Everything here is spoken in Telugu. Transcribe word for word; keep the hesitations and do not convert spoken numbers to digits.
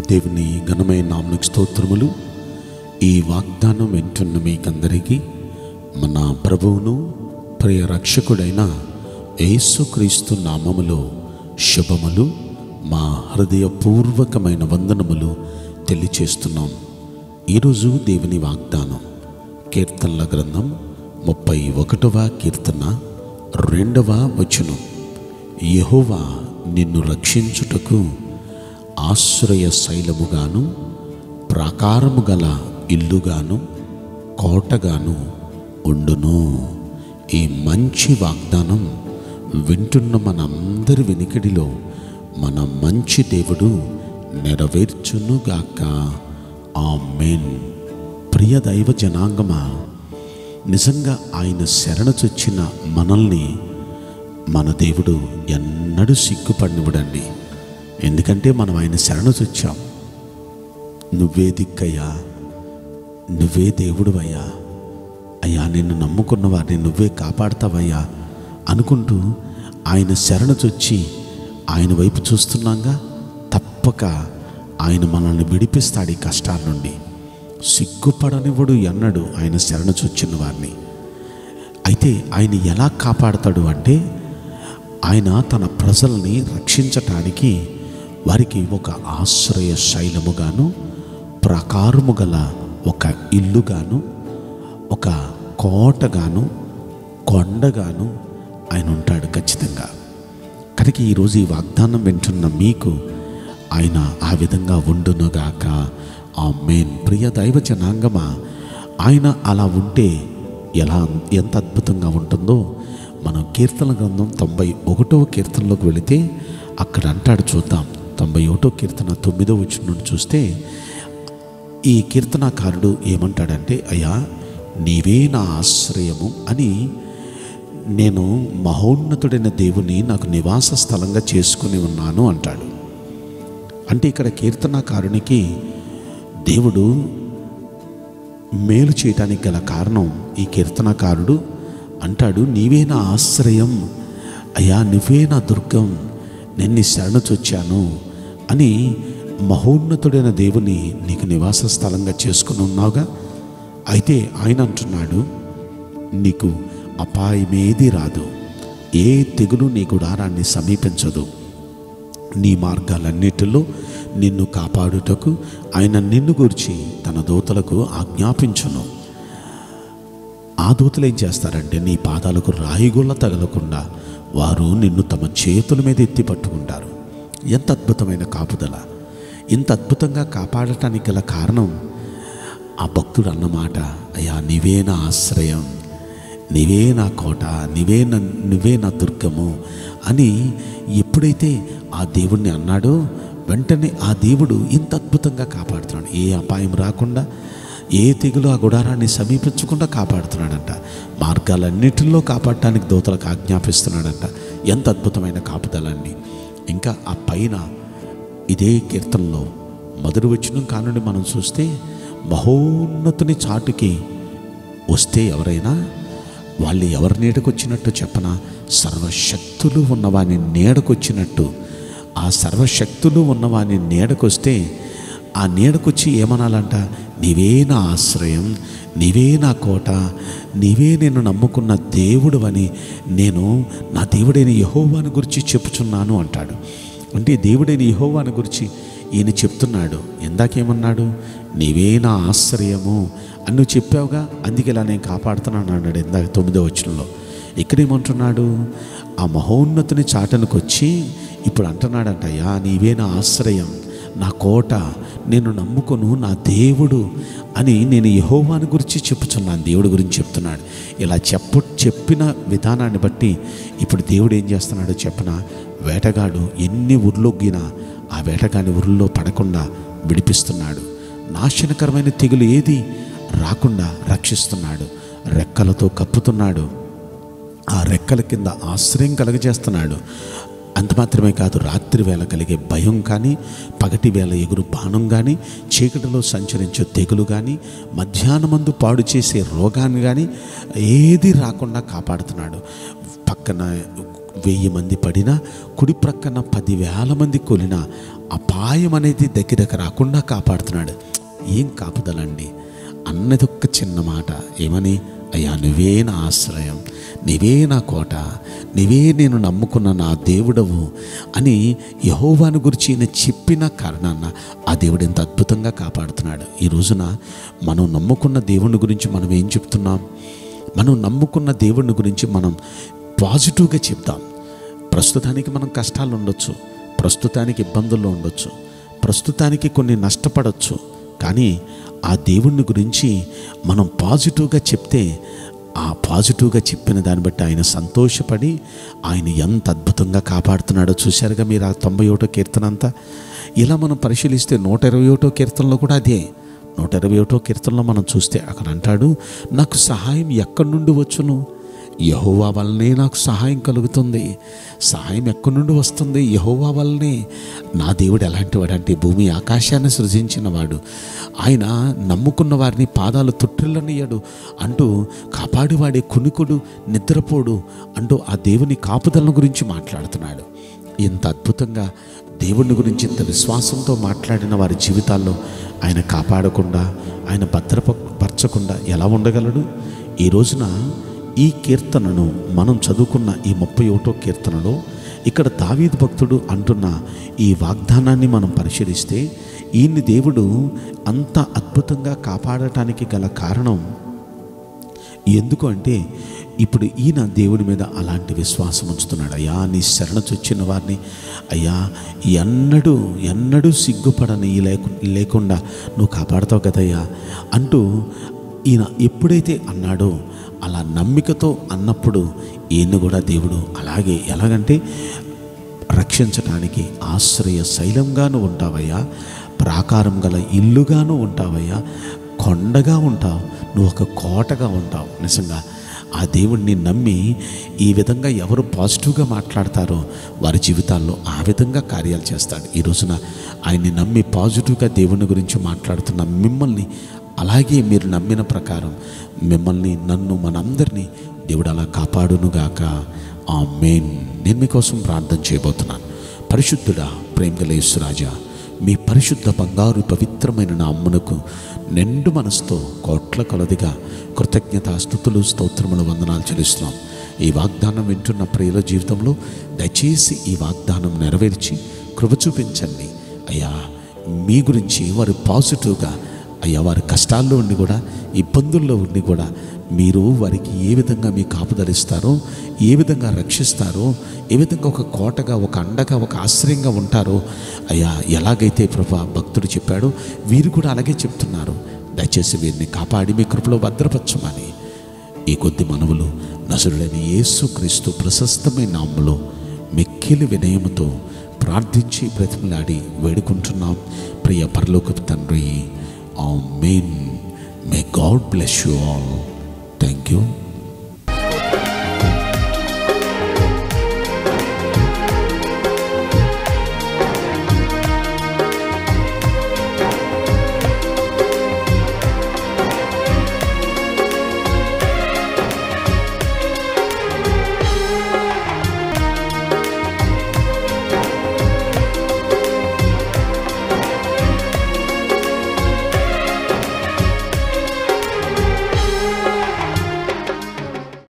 దేవుని ఘనమైన నామమునకు స్తోత్రములు. ఈ వాగ్దానం వింటున్న మీకందరికీ మన ప్రభువును ప్రియ రక్షకుడైన యేసుక్రీస్తు నామములో శుభములు, మా హృదయపూర్వకమైన వందనములు తెలియచేస్తున్నాం. ఈరోజు దేవుని వాగ్దానం కీర్తనల గ్రంథం ముప్పై ఒకటవ కీర్తన రెండవ వచనం. యెహోవా నిన్ను రక్షించుటకు ఆశ్రయ శైలముగాను, ప్రాకారము గల ఇల్లుగాను, కోటగాను ఉండును. ఈ మంచి వాగ్దానం వింటున్న మనందరి వెనుకడిలో మన మంచి దేవుడు నెరవేర్చునుగాక. ఆమేన్. ప్రియ దైవ జనాంగమా, నిజంగా ఆయన శరణ చొచ్చిన మనల్ని మన దేవుడు ఎన్నడూ సిగ్గుపడినవడండి. ఎందుకంటే మనం ఆయన శరణ చొచ్చాం. నువ్వే దిక్కయ్యా, నువ్వే దేవుడువయ్యా, అయ్యా నిన్ను నమ్ముకున్న వారిని నువ్వే కాపాడతావయ్యా అనుకుంటూ ఆయన శరణ చొచ్చి ఆయన వైపు చూస్తున్నాగా, తప్పక ఆయన మనల్ని విడిపిస్తాడు ఈ కష్టాల నుండి. సిగ్గుపడనివ్వడు ఎన్నడు ఆయన శరణ చొచ్చిన వారిని. అయితే ఆయన ఎలా కాపాడతాడు అంటే, ఆయన తన ప్రజల్ని రక్షించటానికి వారికి ఒక ఆశ్రయ శైలముగాను, ప్రాకారము గల ఒక ఇల్లుగాను, ఒక కోటగాను, కొండగాను ఆయన ఉంటాడు ఖచ్చితంగా. కనుక ఈరోజు ఈ వాగ్దానం వింటున్న మీకు ఆయన ఆ విధంగా ఉండునుగాక. ఆమేన్. ప్రియ దైవ జనాంగమా, ఆయన అలా ఉంటే ఎలా ఎంత అద్భుతంగా ఉంటుందో మనం కీర్తన గ్రంథం తొంభై ఒకటవ కీర్తనలోకి వెళితే అక్కడ అంటాడు. చూద్దాం. తొంభై ఒకటో కీర్తన తొమ్మిదో వచనం నుండి చూస్తే ఈ కీర్తనాకారుడు ఏమంటాడంటే, అయ్యా నీవే నా ఆశ్రయము అని, నేను మహోన్నతుడైన దేవుని నాకు నివాస స్థలంగా చేసుకుని ఉన్నాను అంటాడు. అంటే ఇక్కడ కీర్తనాకారునికి దేవుడు మేలు చేయటానికి గల కారణం, ఈ కీర్తనాకారుడు అంటాడు, నీవే నా ఆశ్రయం అయ్యా, నువ్వే నా దుర్గం, నేను నీ శరణ చొచ్చాను అని మహోన్నతుడైన దేవుని నీకు నివాస స్థలంగా చేసుకుని ఉన్నావుగా. అయితే ఆయన అంటున్నాడు, నీకు అపాయమేది రాదు, ఏ తెగులు నీ గుడారాన్ని సమీపించదు, నీ మార్గాలన్నిటిలో నిన్ను కాపాడుటకు ఆయన నిన్ను గురించి తన దూతలకు ఆజ్ఞాపించును. ఆ దూతలు ఏం చేస్తారంటే, నీ పాదాలకు రాయిగొల్ల తగలకుండా వారు నిన్ను తమ చేతుల మీద ఎత్తి పట్టుకుంటారు. ఎంత అద్భుతమైన కాపుదల! ఇంత అద్భుతంగా కాపాడటానికి గల కారణం ఆ భక్తుడు అన్నమాట, అయ్యా నీవే నా ఆశ్రయం, నీవే నా కోట, నీవే నా నువ్వే నా దుర్గము అని ఎప్పుడైతే ఆ దేవుణ్ణి అన్నాడో, వెంటనే ఆ దేవుడు ఇంత అద్భుతంగా కాపాడుతున్నాడు. ఏ అపాయం రాకుండా, ఏ తెగులు ఆ గుడారాన్ని సమీపించకుండా కాపాడుతున్నాడంట. మార్గాలన్నిటిలో కాపాడటానికి దూతలకు ఆజ్ఞాపిస్తున్నాడంట. ఎంత అద్భుతమైన కాపుదలండి! ఇంకా ఆ పైన ఇదే కీర్తనలో మొదటి వచనం కానుండి మనం చూస్తే, మహోన్నతుని చాటుకి వస్తే ఎవరైనా వాళ్ళు ఎవరి నీడకొచ్చినట్టు చెప్పనా, సర్వశక్తులు ఉన్నవాని నీడకొచ్చినట్టు. ఆ సర్వశక్తులు ఉన్నవాని నీడకొస్తే ఆ నీడకొచ్చి ఏమనాలంట, నీవే నా ఆశ్రయం, నీవే నా కోట, నీవే నేను నమ్ముకున్న దేవుడు అని నేను నా దేవుడైన యెహోవాని గురించి చెప్పుచున్నాను అంటాడు. అంటే దేవుడైన యెహోవాని గురించి ఈయన చెప్తున్నాడు. ఇందాకేమన్నాడు, నీవే నా ఆశ్రయము అని నువ్వు చెప్పావుగా, అందుకే ఇలా నేను కాపాడుతున్నాను అన్నాడు ఇందాక తొమ్మిదో వచనంలో. ఇక్కడేమంటున్నాడు, ఆ మహోన్నతుని చాటనికి వచ్చి ఇప్పుడు అంటున్నాడంట, అయ్యా నీవే నా ఆశ్రయం, నా కోట, నేను నమ్ముకొను నా దేవుడు అని నేను యెహోవాని గురించి చెప్పుచున్నాను. దేవుడి గురించి చెప్తున్నాడు. ఇలా చెప్పు చెప్పిన విధానాన్ని బట్టి ఇప్పుడు దేవుడు ఏం చేస్తున్నాడో చెప్పన, వేటగాడు ఎన్ని ఉర్లొగ్గినా ఆ వేటగాని ఉరుల్లో పడకుండా విడిపిస్తున్నాడు. నాశనకరమైన తెగులు ఏది రాకుండా రక్షిస్తున్నాడు. రెక్కలతో కప్పుతున్నాడు. ఆ రెక్కల కింద ఆశ్రయం కలగజేస్తున్నాడు. అంత మాత్రమే కాదు, రాత్రి వేళ కలిగే భయం కానీ, పగటి వేళ ఎగురు బాణం కానీ, చీకటిలో సంచరించే తెగులు కానీ, మధ్యాహ్నమందు పాడు చేసే రోగాన్ని కానీ ఏది రాకుండా కాపాడుతున్నాడు. పక్కన వెయ్యి మంది పడినా, కుడి ప్రక్కన పదివేల మంది కొలినా అపాయం అనేది దగ్గరకు రాకుండా కాపాడుతున్నాడు. ఏం కాపుదలండి అన్నది ఒక్క చిన్న మాట. ఏమని? అయ్యా నువ్వే నా ఆశ్రయం, నీవే నా కోట, నీవే నేను నమ్ముకున్న నా దేవుడవు అని యెహోవాను గురించి ఈయన చెప్పిన కారణాన ఆ దేవుడు ఎంత అద్భుతంగా కాపాడుతున్నాడు. ఈ రోజున మనం నమ్ముకున్న దేవుని గురించి మనం ఏం చెప్తున్నాం? మనం నమ్ముకున్న దేవుని గురించి మనం పాజిటివ్గా చెప్తాం. ప్రస్తుతానికి మనం కష్టాలు ఉండొచ్చు, ప్రస్తుతానికి ఇబ్బందుల్లో ఉండొచ్చు, ప్రస్తుతానికి కొన్ని నష్టపడవచ్చు. కానీ ఆ దేవుని గురించి మనం పాజిటివ్గా చెప్తే ఆ పాజిటివ్గా చెప్పిన దాన్ని బట్టి ఆయన సంతోషపడి ఆయన ఎంత అద్భుతంగా కాపాడుతున్నాడో చూశారుగా మీరు. ఆ తొంభై ఒకటో కీర్తన అంతా ఇలా మనం పరిశీలిస్తే నూట ఇరవై ఒకటో కీర్తనలో కూడా అదే. నూట ఇరవై ఒకటో కీర్తనలో మనం చూస్తే అక్కడ అంటాడు, నాకు సహాయం ఎక్కడి నుండి వచ్చును? యెహోవా వల్లనే నాకు సహాయం కలుగుతుంది. సహాయం ఎక్కడి నుండి వస్తుంది? యెహోవా వల్లనే. నా దేవుడు ఎలాంటి వాడంటే భూమి ఆకాశాన్ని సృజించిన వాడు, ఆయన నమ్ముకున్న వారిని పాదాలు తొట్టిల్లనియడు అంటూ కాపాడివాడే, కునికుడు నిద్రపోడు అంటూ ఆ దేవుని కాపుదలను గురించి మాట్లాడుతున్నాడు. ఇంత అద్భుతంగా దేవుని గురించి ఇంత విశ్వాసంతో మాట్లాడిన వారి జీవితాల్లో ఆయన కాపాడకుండా, ఆయన భద్రపరచకుండా ఎలా ఉండగలడు? ఈ రోజున ఈ కీర్తనను మనం చదువుకున్న ఈ ముప్పై ఒకటో కీర్తనలో ఇక్కడ దావీదు భక్తుడు అంటున్న ఈ వాగ్దానాన్ని మనం పరిశీలిస్తే ఈయన్ని దేవుడు అంత అద్భుతంగా కాపాడటానికి గల కారణం ఎందుకు అంటే, ఇప్పుడు ఈయన దేవుడి మీద అలాంటి విశ్వాసం ఉంచుతున్నాడు. అయ్యా నీ శరణ చొచ్చిన వారిని అయ్యా ఎన్నడూ ఎన్నడూ సిగ్గుపడని లేకు లేకుండా నువ్వు కాపాడుతావు కదయ్యా అంటూ ఈయన ఎప్పుడైతే అన్నాడో అలా నమ్మికతో అన్నప్పుడు ఈయన కూడా దేవుడు అలాగే ఎలాగంటే రక్షించడానికి ఆశ్రయ శైలంగాను ఉంటావయ్యా, ప్రాకారం గల ఇల్లుగాను ఉంటావయ్యా, కొండగా ఉంటావు, నువ్వు ఒక కోటగా ఉంటావు. నిజంగా ఆ దేవుణ్ణి నమ్మి ఈ విధంగా ఎవరు పాజిటివ్గా మాట్లాడతారో వారి జీవితాల్లో ఆ విధంగా కార్యాలు చేస్తాడు. ఈ రోజున ఆయన్ని నమ్మి పాజిటివ్గా దేవుని గురించి మాట్లాడుతున్న మిమ్మల్ని అలాగే మీరు నమ్మిన ప్రకారం మిమ్మల్ని, నన్ను, మనందరినీ దేవుడు అలా కాపాడునుగాక. ఆమేన్. నేను మీకోసం ప్రార్థన చేయబోతున్నాను. పరిశుద్ధుడా, ప్రేమగల యేసురాజా, మీ పరిశుద్ధ బంగారు పవిత్రమైన నామమునకు నిండు మనసుతో కోట్ల కొలదిగా కృతజ్ఞత స్తుతులు స్తోత్రములు వందనాలు చెల్లిస్తున్నాం. ఈ వాగ్దానం వింటున్న ప్రియుల జీవితంలో దయచేసి ఈ వాగ్దానం నెరవేర్చి కృప చూపించండి అయ్యా. మీ గురించి వారు పాజిటివ్గా అయ్యా, వారి కష్టాల్లో ఉండి కూడా, ఇబ్బందుల్లో ఉండి కూడా మీరు వారికి ఏ విధంగా మీ కాపుదలిస్తారో, ఏ విధంగా రక్షిస్తారో, ఏ విధంగా ఒక కోటగా, ఒక అండగా, ఒక ఆశ్రయంగా ఉంటారో అయ్యా, ఎలాగైతే ప్రభా భక్తుడు చెప్పాడో వీరు కూడా అలాగే చెప్తున్నారు. దయచేసి వీరిని కాపాడి మీ కృపలో భద్రపరచమని ఈ కొద్ది మనవులు నజరుడైన యేసుక్రీస్తు ప్రశస్తమైన నామములో మిక్కిలి వినయముతో ప్రార్థించి బ్రతిమలాడి వేడుకుంటున్నాం ప్రియ పరలోకపు తండ్రి. ఆమేన్. May God bless you all. Thank you.